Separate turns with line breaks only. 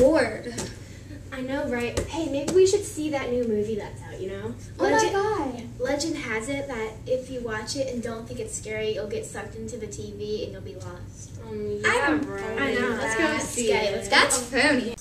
bored.
I know, right? Hey, maybe we should see that new movie that's out, you know?
Oh my God.
Legend has it that if you watch it and don't think it's scary, you'll get sucked into the TV and you'll be lost.
Yeah, bro.
I know.
Let's go see it.
That's phony.